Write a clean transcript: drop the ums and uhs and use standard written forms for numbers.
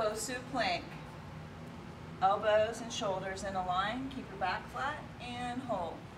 Bosu Plank. Elbows and shoulders in a line. Keep your back flat and hold.